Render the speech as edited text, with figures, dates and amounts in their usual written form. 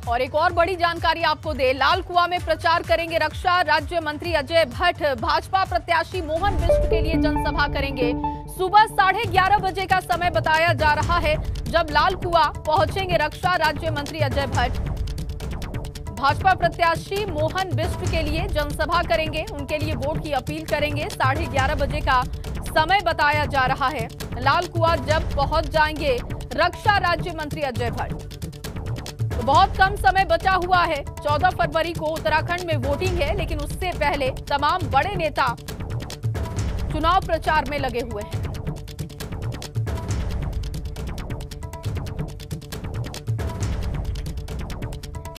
और एक और बड़ी जानकारी आपको दे, लाल कुआं में प्रचार करेंगे रक्षा राज्य मंत्री अजय भट्ट। भाजपा प्रत्याशी मोहन बिष्ट के लिए जनसभा करेंगे। सुबह 11:30 बजे का समय बताया जा रहा है जब लाल कुआं पहुंचेंगे रक्षा राज्य मंत्री अजय भट्ट। भाजपा प्रत्याशी मोहन बिष्ट के लिए जनसभा करेंगे, उनके लिए वोट की अपील करेंगे। 11:30 बजे का समय बताया जा रहा है। लाल कुआं जब पहुंच जाएंगे रक्षा राज्य मंत्री अजय भट्ट। तो बहुत कम समय बचा हुआ है। 14 फरवरी को उत्तराखंड में वोटिंग है, लेकिन उससे पहले तमाम बड़े नेता चुनाव प्रचार में लगे हुए हैं।